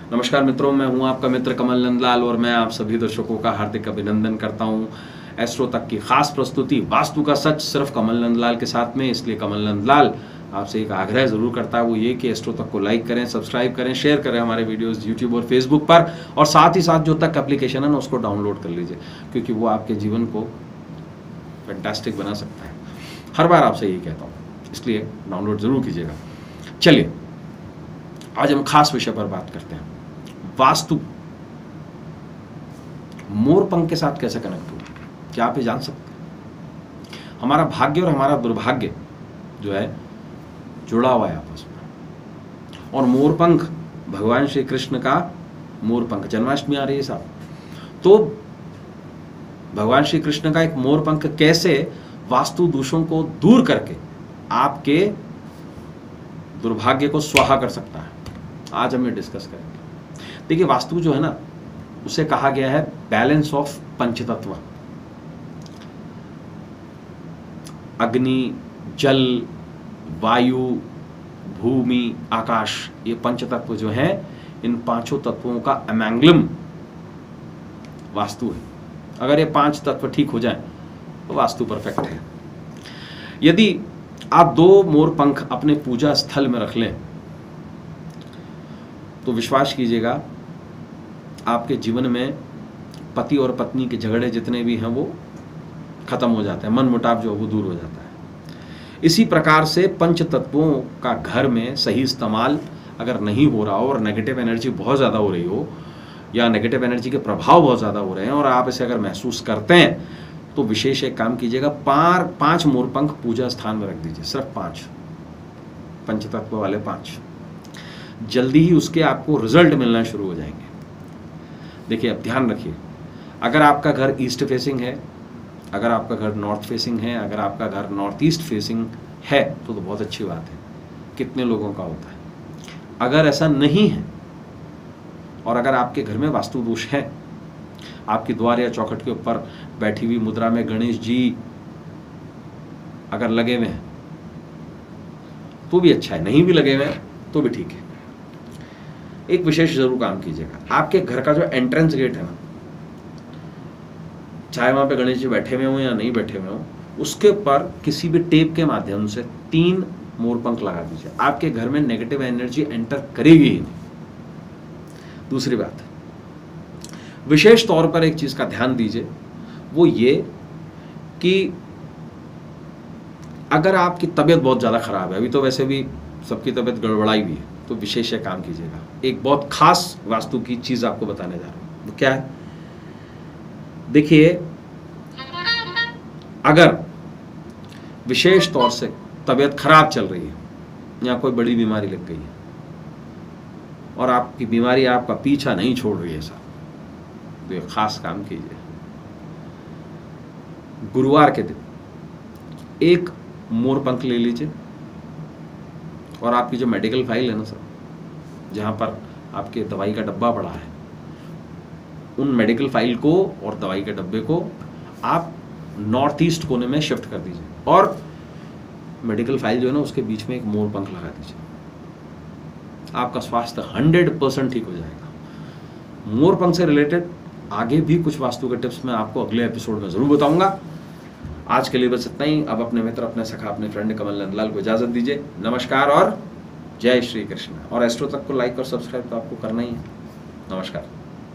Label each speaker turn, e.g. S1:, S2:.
S1: नमस्कार मित्रों, मैं हूं आपका मित्र कमल नंदलाल और मैं आप सभी दर्शकों का हार्दिक अभिनंदन करता हूं एस्ट्रो तक की खास प्रस्तुति वास्तु का सच सिर्फ कमल नंदलाल के साथ में। इसलिए कमल नंदलाल आपसे एक आग्रह जरूर करता है, वो ये कि एस्ट्रो तक को लाइक करें, सब्सक्राइब करें, शेयर करें हमारे वीडियोस यूट्यूब और फेसबुक पर, और साथ ही साथ जो तक एप्लीकेशन है ना उसको डाउनलोड कर लीजिए, क्योंकि वो आपके जीवन को फैंटास्टिक बना सकता है। हर बार आपसे यही कहता हूँ, इसलिए डाउनलोड जरूर कीजिएगा। चलिए आज हम खास विषय पर बात करते हैं, वास्तु मोर पंख के साथ कैसे कनेक्ट हो। क्या आप ये जान सकते हैं हमारा भाग्य और हमारा दुर्भाग्य जो है जुड़ा हुआ है आपस में। और मोर पंख भगवान श्री कृष्ण का मोर पंख, जन्माष्टमी आ रही है साहब, तो भगवान श्री कृष्ण का एक मोर पंख कैसे वास्तु दोषों को दूर करके आपके दुर्भाग्य को स्वाहा कर सकता है, आज हम ये डिस्कस करेंगे। देखिए वास्तु जो है ना उसे कहा गया है बैलेंस ऑफ पंचतत्व। अग्नि, जल, वायु, भूमि, आकाश, ये पंचतत्व जो है, इन पांचों तत्वों का अमैंगलम वास्तु है। अगर ये पांच तत्व ठीक हो जाएं तो वास्तु परफेक्ट है। यदि आप दो मोर पंख अपने पूजा स्थल में रख लें तो विश्वास कीजिएगा आपके जीवन में पति और पत्नी के झगड़े जितने भी हैं वो खत्म हो जाते हैं, मन मुटाव जो है वो दूर हो जाता है। इसी प्रकार से पंच तत्वों का घर में सही इस्तेमाल अगर नहीं हो रहा हो और नेगेटिव एनर्जी बहुत ज़्यादा हो रही हो या नेगेटिव एनर्जी के प्रभाव बहुत ज़्यादा हो रहे हैं और आप इसे अगर महसूस करते हैं तो विशेष एक काम कीजिएगा, पांच मोरपंख पूजा स्थान में रख दीजिए, सिर्फ 5 पंचतत्व वाले 5। जल्दी ही उसके आपको रिजल्ट मिलना शुरू हो जाएंगे। देखिए अब ध्यान रखिए, अगर आपका घर ईस्ट फेसिंग है, अगर आपका घर नॉर्थ फेसिंग है, अगर आपका घर नॉर्थ ईस्ट फेसिंग है तो बहुत अच्छी बात है, कितने लोगों का होता है। अगर ऐसा नहीं है और अगर आपके घर में वास्तु दोष है, आपकी द्वार या चौखट के ऊपर बैठी हुई मुद्रा में गणेश जी अगर लगे हुए हैं तो भी अच्छा है, नहीं भी लगे हुए हैं तो भी ठीक है। एक विशेष जरूर काम कीजिएगा, आपके घर का जो एंट्रेंस गेट है ना, चाहे वहां पे गणेश जी बैठे हुए हो या नहीं बैठे हुए हो, उसके ऊपर किसी भी टेप के माध्यम से 3 मोरपंख लगा दीजिए। आपके घर में नेगेटिव एनर्जी एंटर करेगी ही नहीं। दूसरी बात, विशेष तौर पर एक चीज का ध्यान दीजिए, वो ये कि अगर आपकी तबीयत बहुत ज्यादा खराब है, अभी तो वैसे भी सबकी तबीयत गड़बड़ाई हुई है, तो विशेष काम कीजिएगा। एक बहुत खास वास्तु की चीज आपको बताने जा रहा हूं, वो क्या है, देखिए अगर विशेष तौर से तबीयत खराब चल रही है या कोई बड़ी बीमारी लग गई है और आपकी बीमारी आपका पीछा नहीं छोड़ रही है साहब, तो ये खास काम कीजिए। गुरुवार के दिन एक मोरपंख ले लीजिए और आपकी जो मेडिकल फाइल है ना सर, जहां पर आपके दवाई का डब्बा पड़ा है, उन मेडिकल फाइल को और दवाई के डब्बे को आप नॉर्थ ईस्ट कोने में शिफ्ट कर दीजिए और मेडिकल फाइल जो है ना उसके बीच में एक मोरपंख लगा दीजिए। आपका स्वास्थ्य 100% ठीक हो जाएगा। मोरपंख से रिलेटेड आगे भी कुछ वास्तु के टिप्स मैं आपको अगले एपिसोड में जरूर बताऊंगा। आज के लिए बस इतना ही। अब अपने मित्र, अपने सखा, अपने फ्रेंड कमल नंदलाल को इजाजत दीजिए। नमस्कार और जय श्री कृष्ण। और एस्ट्रो तक को लाइक और सब्सक्राइब तो आपको करना ही है। नमस्कार।